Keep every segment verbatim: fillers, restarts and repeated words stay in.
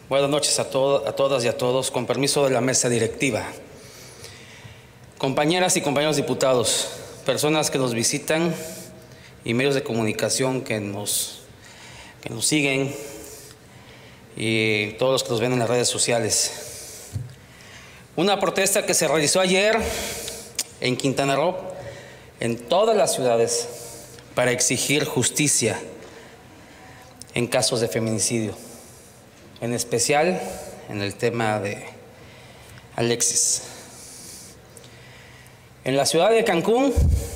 Buenas noches a, to a todas y a todos. Con permiso de la mesa directiva. Compañeras y compañeros diputados, personas que nos visitan y medios de comunicación que nos, que nos siguen y todos los que nos ven en las redes sociales. Una protesta que se realizó ayer en Quintana Roo, en todas las ciudades, para exigir justicia en casos de feminicidio, en especial en el tema de Alexis. En la ciudad de Cancún,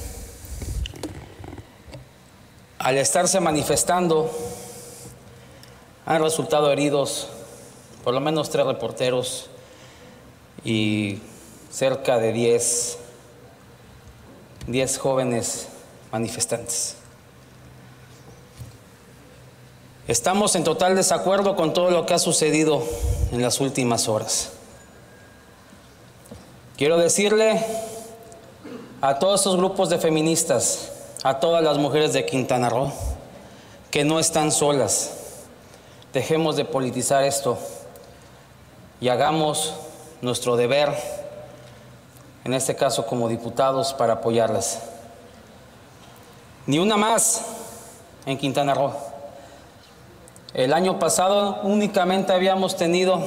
al estarse manifestando, han resultado heridos por lo menos tres reporteros y cerca de diez, diez jóvenes manifestantes. Estamos en total desacuerdo con todo lo que ha sucedido en las últimas horas. Quiero decirle a todos estos grupos de feministas, a todas las mujeres de Quintana Roo, que no están solas. Dejemos de politizar esto y hagamos nuestro deber, en este caso como diputados, para apoyarlas. Ni una más en Quintana Roo. El año pasado únicamente habíamos tenido,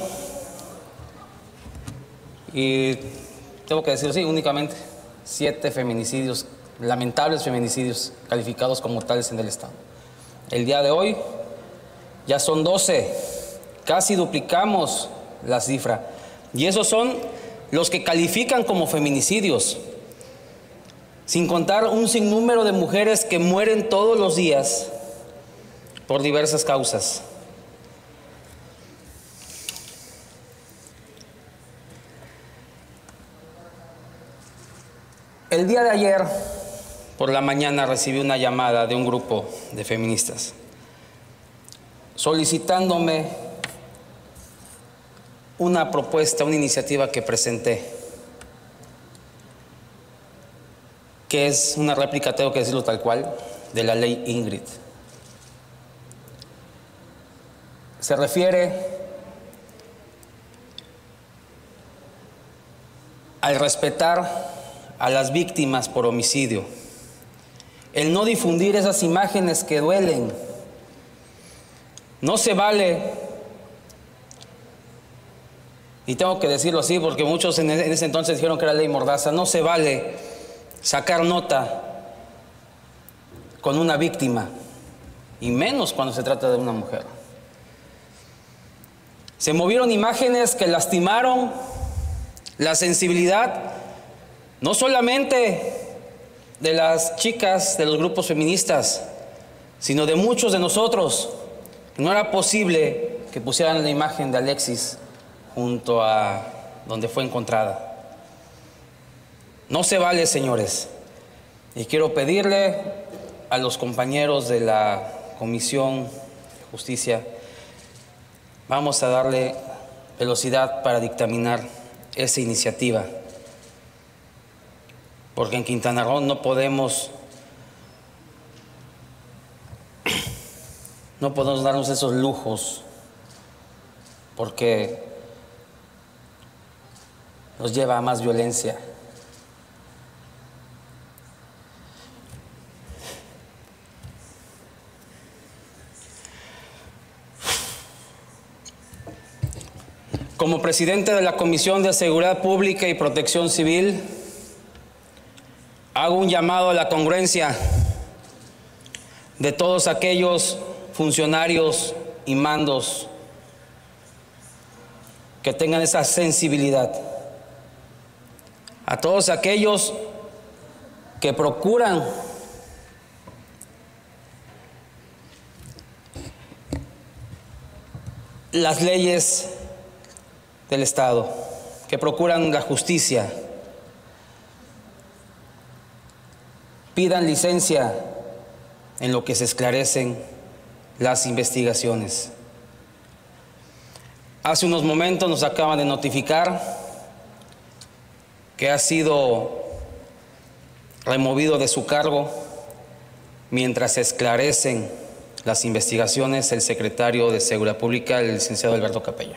y tengo que decirlo así, únicamente siete feminicidios, lamentables feminicidios, calificados como tales en el Estado. El día de hoy ya son doce, casi duplicamos la cifra. Y esos son los que califican como feminicidios, sin contar un sinnúmero de mujeres que mueren todos los días por diversas causas. El día de ayer, por la mañana, recibí una llamada de un grupo de feministas solicitándome una propuesta, una iniciativa que presenté, que es una réplica, tengo que decirlo tal cual, de la ley Ingrid. Se refiere al respetar a las víctimas por homicidio, el no difundir esas imágenes que duelen. No se vale, y tengo que decirlo así porque muchos en ese entonces dijeron que era ley Mordaza, no se vale sacar nota con una víctima, y menos cuando se trata de una mujer. Se movieron imágenes que lastimaron la sensibilidad no solamente de las chicas de los grupos feministas, sino de muchos de nosotros. No era posible que pusieran la imagen de Alexis junto a donde fue encontrada. No se vale, señores. Y quiero pedirle a los compañeros de la Comisión de Justicia, vamos a darle velocidad para dictaminar esa iniciativa, porque en Quintana Roo no podemos no podemos darnos esos lujos, porque nos lleva a más violencia. Como presidente de la Comisión de Seguridad Pública y Protección Civil, hago un llamado a la congruencia de todos aquellos funcionarios y mandos que tengan esa sensibilidad, a todos aquellos que procuran las leyes del Estado, que procuran la justicia, pidan licencia en lo que se esclarecen las investigaciones. Hace unos momentos nos acaban de notificar que ha sido removido de su cargo mientras se esclarecen las investigaciones el secretario de Seguridad Pública, el licenciado Alberto Capella.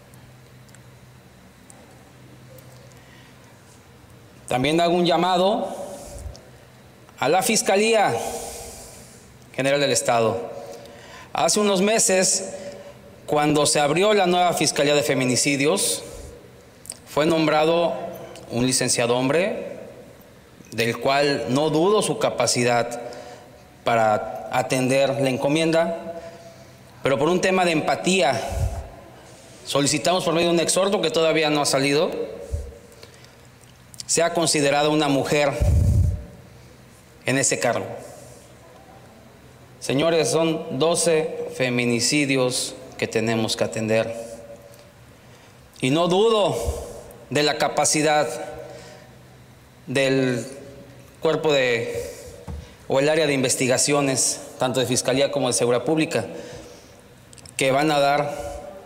También hago un llamado a la Fiscalía General del Estado. Hace unos meses, cuando se abrió la nueva Fiscalía de Feminicidios, fue nombrado un licenciado hombre, del cual no dudo su capacidad para atender la encomienda, pero por un tema de empatía solicitamos por medio de un exhorto que todavía no ha salido, sea considerada una mujer en ese cargo. Señores, son doce feminicidios que tenemos que atender. Y no dudo de la capacidad del cuerpo de, o el área de investigaciones, tanto de Fiscalía como de Seguridad Pública, que van a dar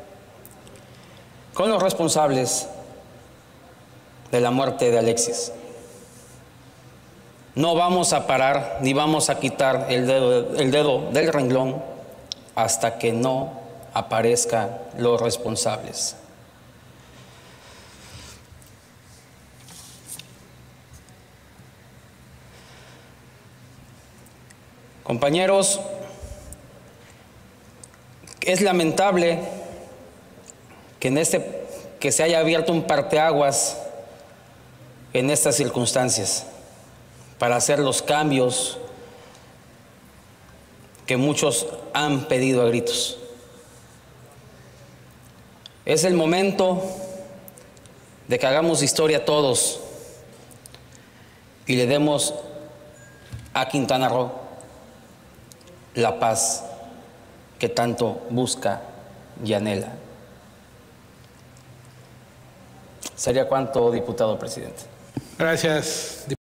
con los responsables de la muerte de Alexis. No vamos a parar ni vamos a quitar el dedo, el dedo del renglón hasta que no aparezcan los responsables. Compañeros, es lamentable que, en este, que se haya abierto un parteaguas en estas circunstancias para hacer los cambios que muchos han pedido a gritos. Es el momento de que hagamos historia todos y le demos a Quintana Roo la paz que tanto busca y anhela. ¿Sería cuánto, diputado presidente? Gracias.